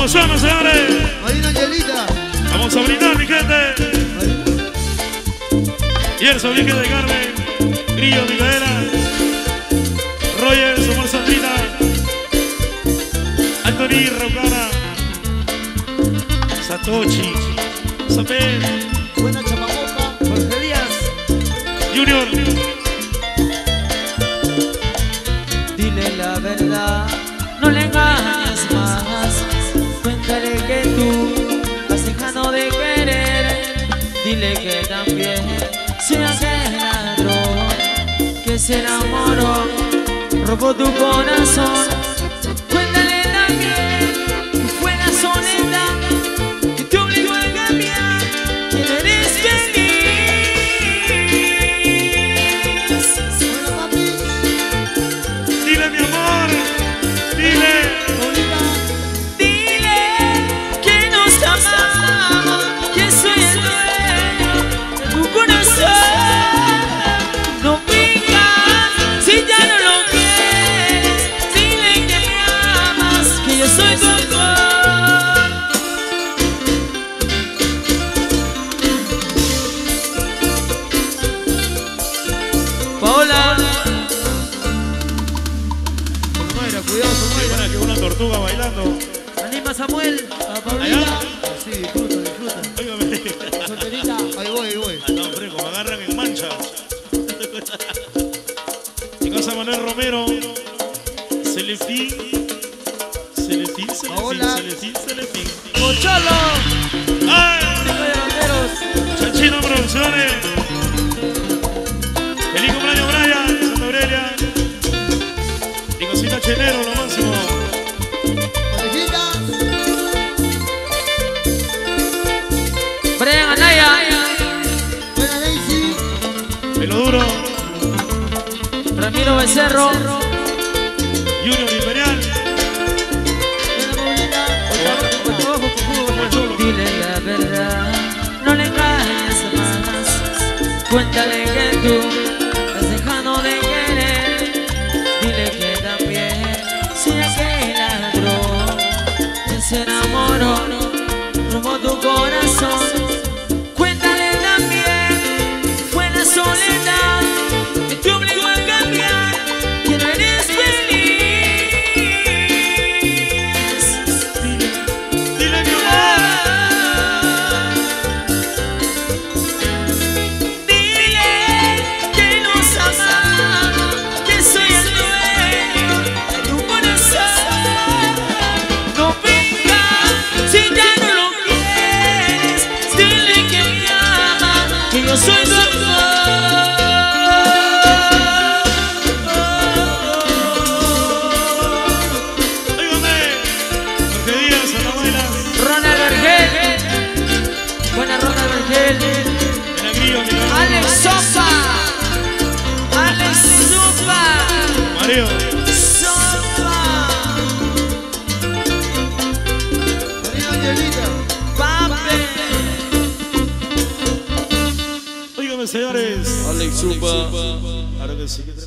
promociones, señores. Marina Angelita. Vamos a brindar, mi gente. Y el sobrino de Carmen, Grillo, Micaela, Roger, Somar Sandrina, Anthony, Raucana, Satoshi, Sapé, Buena Chamamoca. Jorge Díaz. Junior. Dile la verdad, no le engañes más. Cuéntale que tú has dejado de querer. Dile que también se hace ladrón, que se enamoró, robó tu corazón. Cuéntale también que fue la soledad que te obligó a cambiar, que no eres feliz. Bueno, papi. Dile, mi amor, dile. Dile que nos amamos, que soy el dueño de tu corazón. No pidas si ya no lo quieres. Dile que me amas, que yo soy tu amor. Paola. Mayra, cuidado con Qué buena que una tortuga bailando. Anima Samuel. A Paulita. Allá. Sí, disfruta, disfruta. Óigame. Solterita. Ahí voy, ahí voy. Ah, no, hombre, como agarran en mancha. Mi casa Manuel Romero. Celefín. Paola. Celefín. Mocholo. ¡Ay! Hijo de banderos. Chachino Producciones. Feliz cumpleaños, Brian. Santa Aurelia. Y cosita Chenero, lo máximo. Parejita. Brian Anaya. Buena Daisy. Pelo duro. Ramiro Becerro. Junior Imperial. Buena Paulita. Dile la verdad, no le engañes más. Cuéntale que tú has dejado de querer. Dile que también si aquel ladrón que se enamoró, robó tu corazón. Cuéntale también fue la soledad que te obligó a cambiar, que no eres feliz. Dile, mi amor. Dile que nos amamos, que soy el dueño de tu corazón. No vengas si ya no lo quieres. Dile que me amas, que yo soy tu amor. Óigame. Jorge Díaz, Ana Bailas. Ronald Vergel. Buena Ronald Vergel. Era Grillo, Micaela. Alex Sopa. Alex Sopa. Mario. Sopa. Marina Angelita. Pape. Óigame, señores. Alex Sopa. Claro que sí.